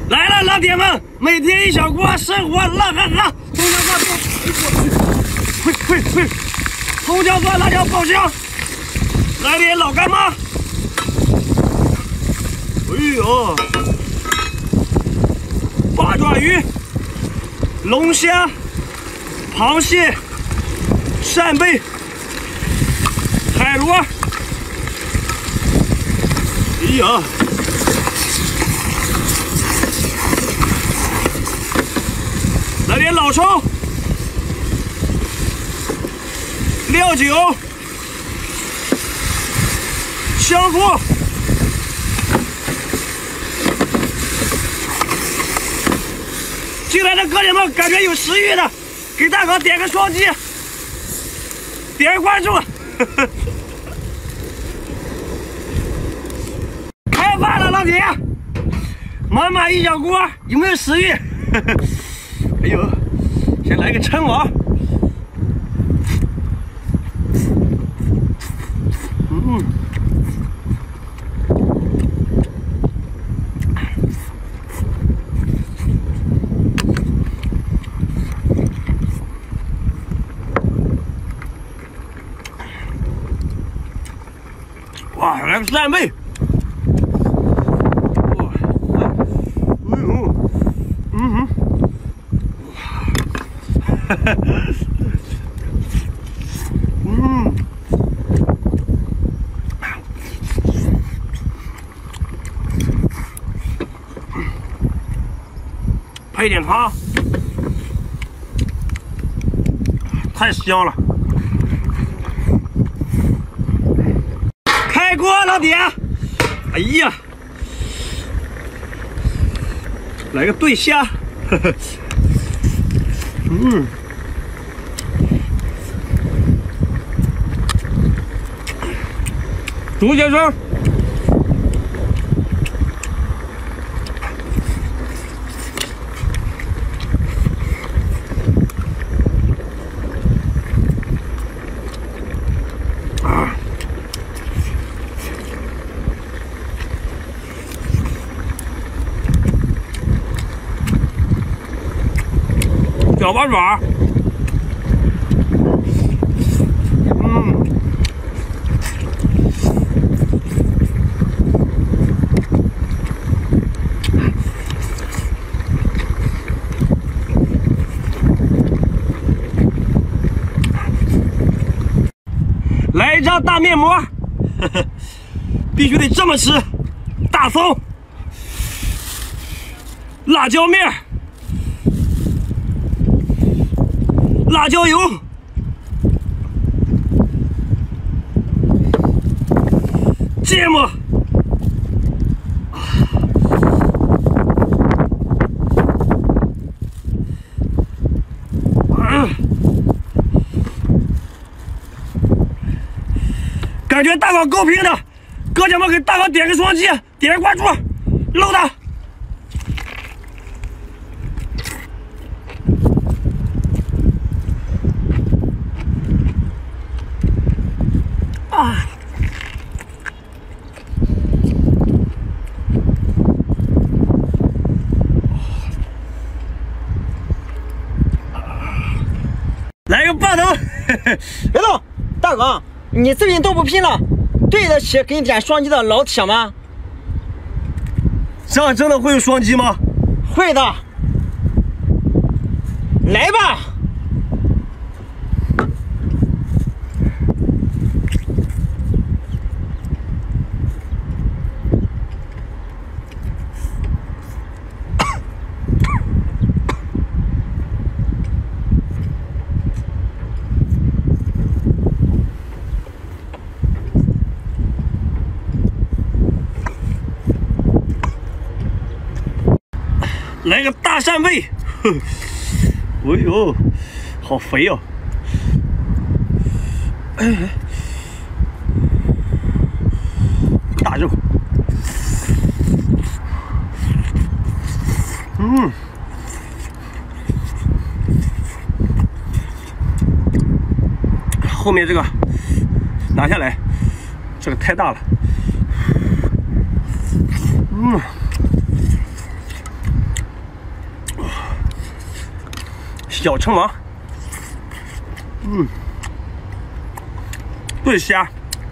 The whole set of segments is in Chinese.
来了，老铁们，每天一小锅，生活乐呵呵。嘿，葱姜蒜辣椒爆香，来点老干妈。哎呦，八爪鱼、龙虾、螃蟹、扇贝、海螺。哎呀！ 来点老抽、料酒、香菇，进来的哥姐们感觉有食欲的，给大哥点个双击，点个关注。开饭了，老铁！满满一小锅，有没有食欲？哎呦，先来个称王。哇，来个扇贝。 配点汤，太香了！开锅，老铁！哎呀，来个对虾，竹先生。 小八爪，来一张大面膜，必须得这么吃。大葱、辣椒面。 辣椒油，芥末，感觉大哥够拼的，哥姐们给大哥点个双击，点个关注，搂他。 啊！来个棒头！ 别动，大哥，你最近都不拼了，对得起给你点双击的老铁吗？ 这样真的会有双击吗？ 会的，来吧！ 来个大扇贝，哎呦，好肥哦！大肉，后面这个拿下来，这个太大了， 小称王，炖虾，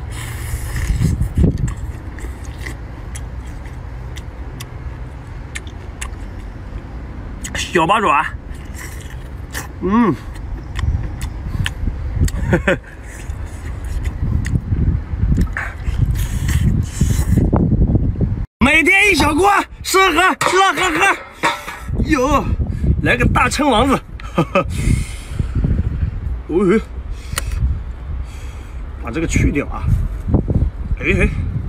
小八爪，呵呵。每天一小锅，吃喝吃喝喝。哟，来个大称王子，哈哈。哦，把这个去掉啊。哎，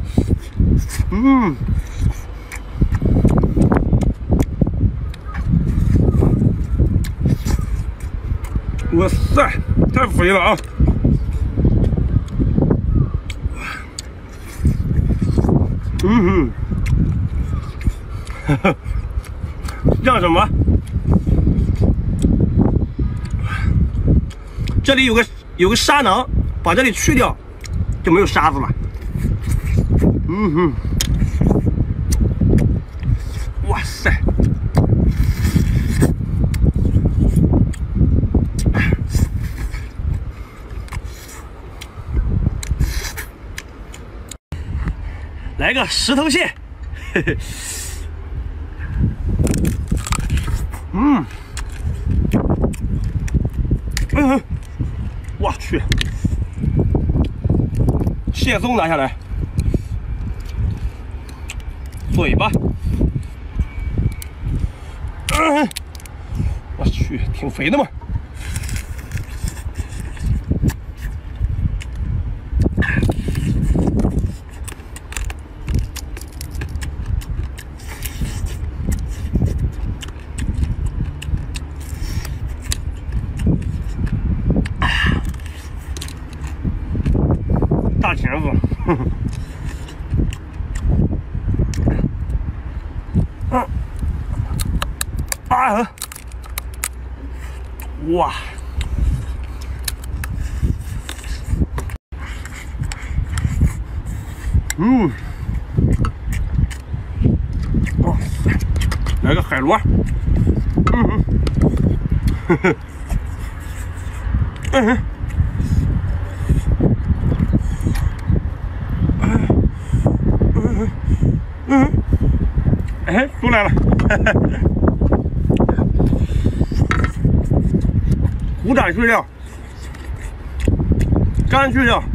哇塞，太肥了啊！让什么？这里有个沙囊，把这里去掉，就没有沙子了。哇塞！来个石头蟹，嘿嘿。我去，蟹松拿下来，嘴巴，我去，挺肥的嘛。大钳子，哇！哇塞，来个海螺，哎，出来了，骨胆去掉，肝去掉，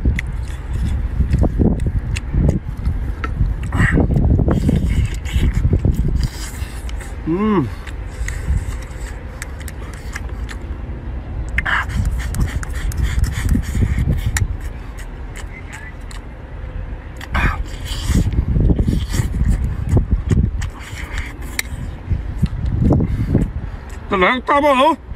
再来个大爆头。